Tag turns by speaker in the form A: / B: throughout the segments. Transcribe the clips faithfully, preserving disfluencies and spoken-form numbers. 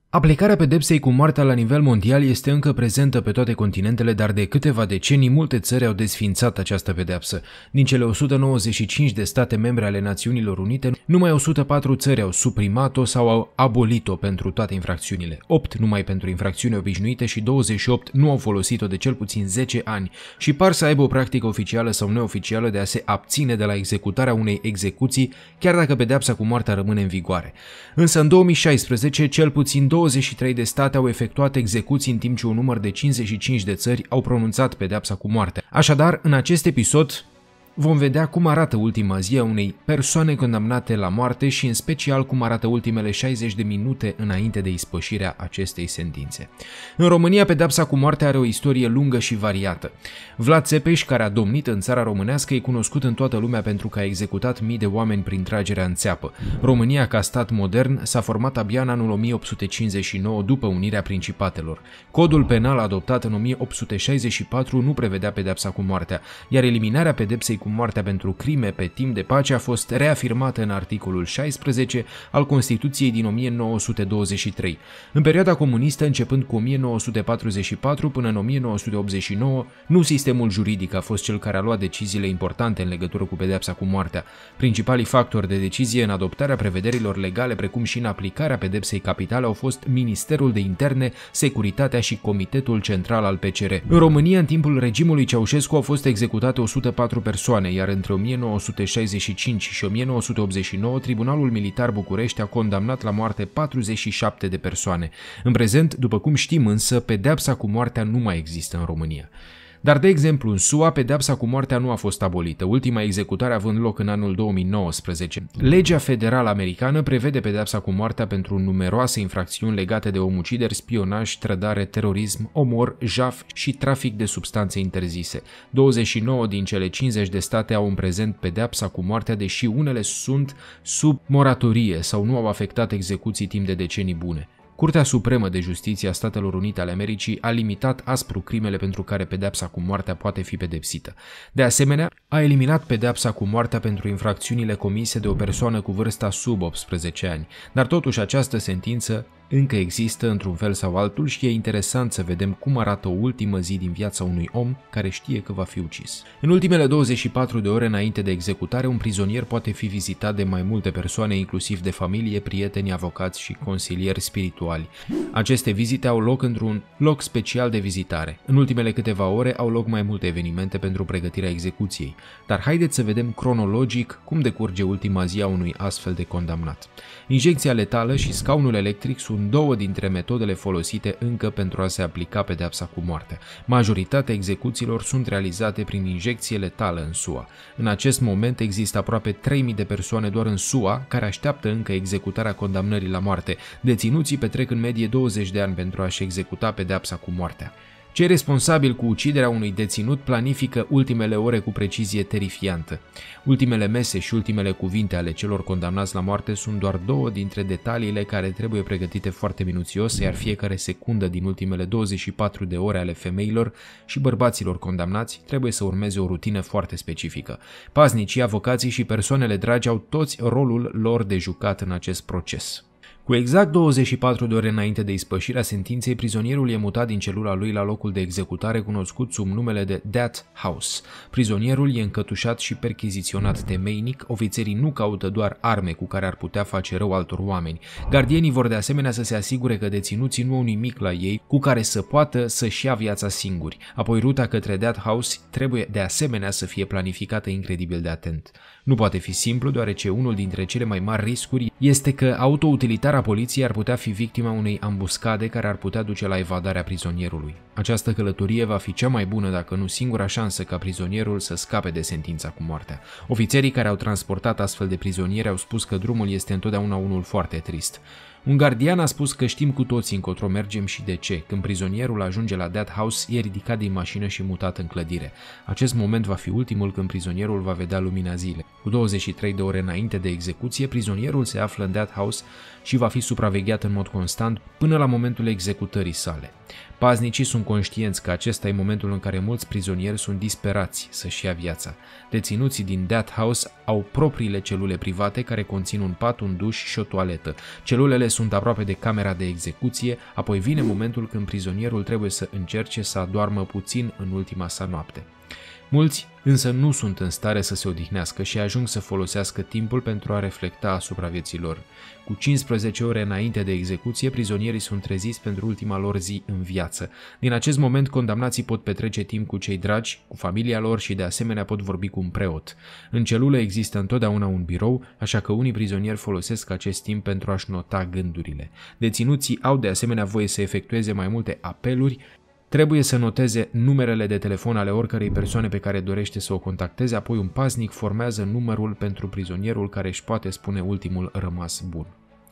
A: Aplicarea pedepsei cu moartea la nivel mondial este încă prezentă pe toate continentele, dar de câteva decenii multe țări au desființat această pedeapsă. Din cele o sută nouăzeci și cinci de state membre ale Națiunilor Unite, numai o sută patru țări au suprimat-o sau au abolit-o pentru toate infracțiunile, opt numai pentru infracțiuni obișnuite și douăzeci și opt nu au folosit-o de cel puțin zece ani și par să aibă o practică oficială sau neoficială de a se abține de la executarea unei execuții, chiar dacă pedeapsa cu moartea rămâne în vigoare. Însă în două mii șaisprezece, cel puțin douăzeci și trei de state au efectuat execuții, în timp ce un număr de cincizeci și cinci de țări au pronunțat pedeapsa cu moartea. Așadar, în acest episod vom vedea cum arată ultima zi a unei persoane condamnate la moarte și în special cum arată ultimele șaizeci de minute înainte de ispășirea acestei sentințe. În România, pedeapsa cu moartea are o istorie lungă și variată. Vlad Țepeș, care a domnit în țara românească, e cunoscut în toată lumea pentru că a executat mii de oameni prin tragerea în țeapă. România, ca stat modern, s-a format abia în anul o mie opt sute cincizeci și nouă, după unirea principatelor. Codul penal adoptat în o mie opt sute șaizeci și patru nu prevedea pedeapsa cu moartea, iar eliminarea pedepsei cu moartea pentru crime pe timp de pace a fost reafirmată în articolul șaisprezece al Constituției din o mie nouă sute douăzeci și trei. În perioada comunistă, începând cu o mie nouă sute patruzeci și patru până în o mie nouă sute optzeci și nouă, nu sistemul juridic a fost cel care a luat deciziile importante în legătură cu pedeapsa cu moartea. Principalii factori de decizie în adoptarea prevederilor legale, precum și în aplicarea pedepsei capitale, au fost Ministerul de Interne, Securitatea și Comitetul Central al P C R. În România, în timpul regimului Ceaușescu, au fost executate o sută patru persoane, iar între o mie nouă sute șaizeci și cinci și o mie nouă sute optzeci și nouă, Tribunalul Militar București a condamnat la moarte patruzeci și șapte de persoane. În prezent, după cum știm însă, pedeapsa cu moartea nu mai există în România. Dar, de exemplu, în S U A, pedeapsa cu moartea nu a fost abolită, ultima executare având loc în anul două mii nouăsprezece. Legea federală americană prevede pedeapsa cu moartea pentru numeroase infracțiuni legate de omucideri, spionaj, trădare, terorism, omor, jaf și trafic de substanțe interzise. douăzeci și nouă din cele cincizeci de state au în prezent pedeapsa cu moartea, deși unele sunt sub moratorie sau nu au afectat execuții timp de decenii bune. Curtea Supremă de Justiție a Statelor Unite ale Americii a limitat aspru crimele pentru care pedeapsa cu moartea poate fi pedepsită. De asemenea, a eliminat pedeapsa cu moartea pentru infracțiunile comise de o persoană cu vârsta sub optsprezece ani, dar totuși această sentință încă există într-un fel sau altul și e interesant să vedem cum arată o ultimă zi din viața unui om care știe că va fi ucis. În ultimele douăzeci și patru de ore înainte de executare, un prizonier poate fi vizitat de mai multe persoane, inclusiv de familie, prieteni, avocați și consilieri spirituali. Aceste vizite au loc într-un loc special de vizitare. În ultimele câteva ore au loc mai multe evenimente pentru pregătirea execuției, dar haideți să vedem cronologic cum decurge ultima zi a unui astfel de condamnat. Injecția letală și scaunul electric sunt două dintre metodele folosite încă pentru a se aplica pedeapsa cu moartea. Majoritatea execuțiilor sunt realizate prin injecție letală în S U A. În acest moment există aproape trei mii de persoane doar în S U A care așteaptă încă executarea condamnării la moarte. Deținuții petrec în medie douăzeci de ani pentru a-și executa pedeapsa cu moartea. Cei responsabili cu uciderea unui deținut planifică ultimele ore cu precizie terifiantă. Ultimele mese și ultimele cuvinte ale celor condamnați la moarte sunt doar două dintre detaliile care trebuie pregătite foarte minuțios, iar fiecare secundă din ultimele douăzeci și patru de ore ale femeilor și bărbaților condamnați trebuie să urmeze o rutină foarte specifică. Paznicii, avocații și persoanele dragi au toți rolul lor de jucat în acest proces. Cu exact douăzeci și patru de ore înainte de ispășirea sentinței, prizonierul e mutat din celula lui la locul de executare, cunoscut sub numele de Death House. Prizonierul e încătușat și perchiziționat temeinic, ofițerii nu caută doar arme cu care ar putea face rău altor oameni. Gardienii vor de asemenea să se asigure că deținuții nu au nimic la ei cu care să poată să-și ia viața singuri. Apoi ruta către Death House trebuie de asemenea să fie planificată incredibil de atent. Nu poate fi simplu, deoarece unul dintre cele mai mari riscuri este că autoutilitarea poliției ar putea fi victima unei ambuscade care ar putea duce la evadarea prizonierului. Această călătorie va fi cea mai bună, dacă nu singura șansă ca prizonierul să scape de sentința cu moartea. Ofițerii care au transportat astfel de prizonieri au spus că drumul este întotdeauna unul foarte trist. Un gardian a spus că știm cu toții încotro mergem și de ce. Când prizonierul ajunge la Death House, e ridicat din mașină și mutat în clădire. Acest moment va fi ultimul când prizonierul va vedea lumina zilei. Cu douăzeci și trei de ore înainte de execuție, prizonierul se află în Death House și va fi supravegheat în mod constant până la momentul executării sale. Paznicii sunt conștienți că acesta e momentul în care mulți prizonieri sunt disperați să-și ia viața. Deținuții din Death House au propriile celule private care conțin un pat, un duș și o toaletă. Celulele sunt aproape de camera de execuție, apoi vine momentul când prizonierul trebuie să încerce să adoarmă puțin în ultima sa noapte. Mulți însă nu sunt în stare să se odihnească și ajung să folosească timpul pentru a reflecta asupra vieții lor. Cu cincisprezece ore înainte de execuție, prizonierii sunt treziți pentru ultima lor zi în viață. Din acest moment, condamnații pot petrece timp cu cei dragi, cu familia lor și de asemenea pot vorbi cu un preot. În celulă există întotdeauna un birou, așa că unii prizonieri folosesc acest timp pentru a-și nota gândurile. Deținuții au de asemenea voie să efectueze mai multe apeluri. Trebuie să noteze numerele de telefon ale oricărei persoane pe care dorește să o contacteze, apoi un paznic formează numărul pentru prizonierul care își poate spune ultimul rămas bun.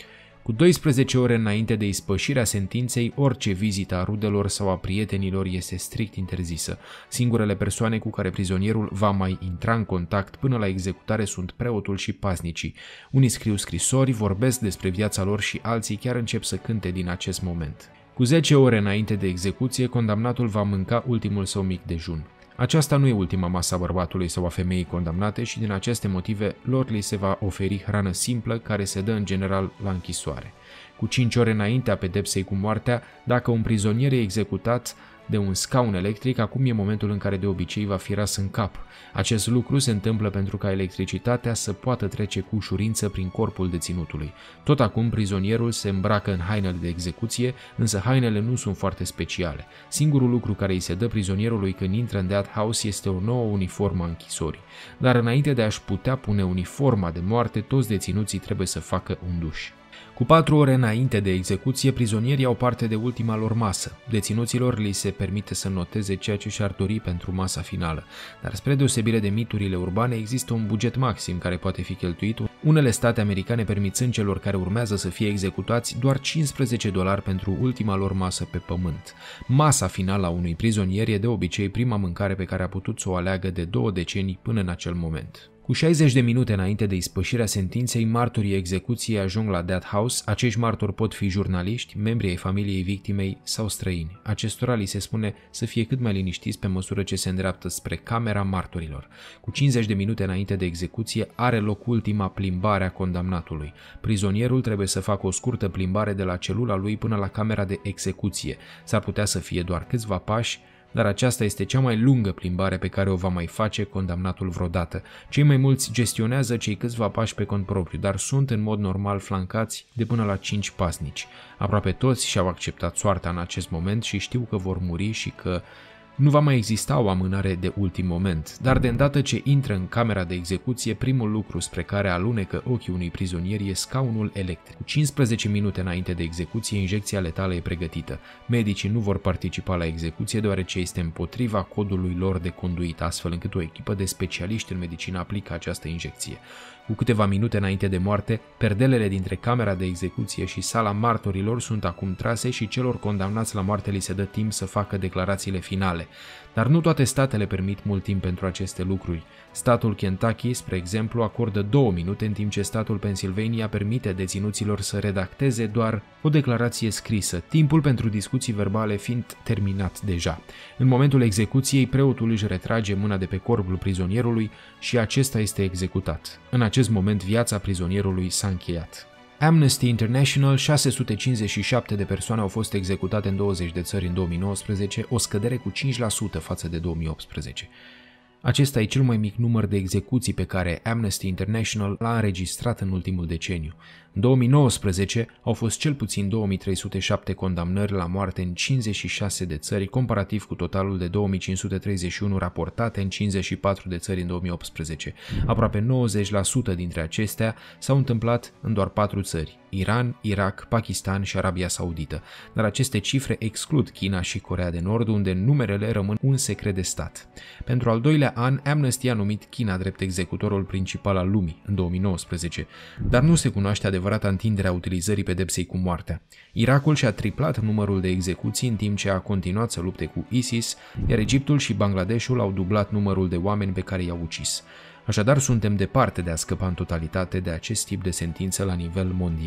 A: Cu douăsprezece ore înainte de ispășirea sentinței, orice vizită a rudelor sau a prietenilor este strict interzisă. Singurele persoane cu care prizonierul va mai intra în contact până la executare sunt preotul și paznicii. Unii scriu scrisori, vorbesc despre viața lor și alții chiar încep să cânte din acest moment. Cu zece ore înainte de execuție, condamnatul va mânca ultimul său mic dejun. Aceasta nu e ultima masă a bărbatului sau a femeii condamnate și din aceste motive lor li se va oferi hrană simplă care se dă în general la închisoare. Cu cinci ore înaintea pedepsei cu moartea, dacă un prizonier e executat de un scaun electric, acum e momentul în care de obicei va fi ras în cap. Acest lucru se întâmplă pentru ca electricitatea să poată trece cu ușurință prin corpul deținutului. Tot acum prizonierul se îmbracă în hainele de execuție, însă hainele nu sunt foarte speciale. Singurul lucru care îi se dă prizonierului când intră în Death House este o nouă uniformă a închisorii. Dar înainte de a-și putea pune uniforma de moarte, toți deținuții trebuie să facă un duș. Cu patru ore înainte de execuție, prizonierii au parte de ultima lor masă. Deținuților li se permite să noteze ceea ce și-ar dori pentru masa finală, dar spre deosebire de miturile urbane, există un buget maxim care poate fi cheltuit, unele state americane permițând celor care urmează să fie executați doar cincisprezece dolari pentru ultima lor masă pe pământ. Masa finală a unui prizonier e de obicei prima mâncare pe care a putut să o aleagă de două decenii până în acel moment. Cu șaizeci de minute înainte de ispășirea sentinței, martorii execuției ajung la Death House. Acești martori pot fi jurnaliști, membri ai familiei victimei sau străini. Acestora li se spune să fie cât mai liniștiți pe măsură ce se îndreaptă spre camera martorilor. Cu cincizeci de minute înainte de execuție are loc ultima plimbare a condamnatului. Prizonierul trebuie să facă o scurtă plimbare de la celula lui până la camera de execuție. S-ar putea să fie doar câțiva pași, dar aceasta este cea mai lungă plimbare pe care o va mai face condamnatul vreodată. Cei mai mulți gestionează cei câțiva pași pe cont propriu, dar sunt în mod normal flancați de până la cinci paznici. Aproape toți și-au acceptat soarta în acest moment și știu că vor muri și că nu va mai exista o amânare de ultim moment, dar de îndată ce intră în camera de execuție, primul lucru spre care alunecă ochii unui prizonier e scaunul electric. Cu cincisprezece minute înainte de execuție, injecția letală e pregătită. Medicii nu vor participa la execuție deoarece este împotriva codului lor de conduită, astfel încât o echipă de specialiști în medicină aplică această injecție. Cu câteva minute înainte de moarte, perdelele dintre camera de execuție și sala martorilor sunt acum trase și celor condamnați la moarte li se dă timp să facă declarațiile finale. Dar nu toate statele permit mult timp pentru aceste lucruri. Statul Kentucky, spre exemplu, acordă două minute, în timp ce statul Pennsylvania permite deținuților să redacteze doar o declarație scrisă, timpul pentru discuții verbale fiind terminat deja. În momentul execuției, preotul își retrage mâna de pe corpul prizonierului și acesta este executat. În acest moment, viața prizonierului s-a încheiat. Amnesty International, șase sute cincizeci și șapte de persoane au fost executate în douăzeci de țări în două mii nouăsprezece, o scădere cu cinci la sută față de două mii optsprezece. Acesta e cel mai mic număr de execuții pe care Amnesty International l-a înregistrat în ultimul deceniu. În două mii nouăsprezece au fost cel puțin două mii trei sute șapte condamnări la moarte în cincizeci și șase de țări, comparativ cu totalul de două mii cinci sute treizeci și unu raportate în cincizeci și patru de țări în două mii optsprezece. Aproape nouăzeci la sută dintre acestea s-au întâmplat în doar patru țări: Iran, Irak, Pakistan și Arabia Saudită. Dar aceste cifre exclud China și Coreea de Nord, unde numerele rămân un secret de stat. Pentru al doilea an, Amnesty a numit China drept executorul principal al lumii în două mii nouăsprezece, dar nu se cunoaște adevărata întindere a utilizării pedepsei cu moartea. Irakul și-a triplat numărul de execuții în timp ce a continuat să lupte cu ISIS, iar Egiptul și Bangladeshul au dublat numărul de oameni pe care i-au ucis. Așadar, suntem departe de a scăpa în totalitate de acest tip de sentință la nivel mondial.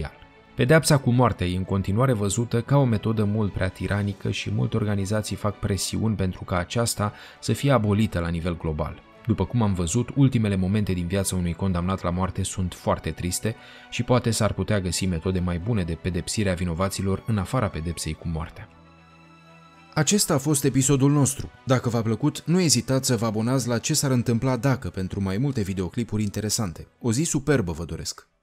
A: Pedeapsa cu moartea e în continuare văzută ca o metodă mult prea tiranică și multe organizații fac presiuni pentru ca aceasta să fie abolită la nivel global. După cum am văzut, ultimele momente din viața unui condamnat la moarte sunt foarte triste și poate s-ar putea găsi metode mai bune de pedepsire a vinovaților în afara pedepsei cu moartea.
B: Acesta a fost episodul nostru. Dacă v-a plăcut, nu ezitați să vă abonați la Ce s-ar întâmpla dacă pentru mai multe videoclipuri interesante. O zi superbă vă doresc!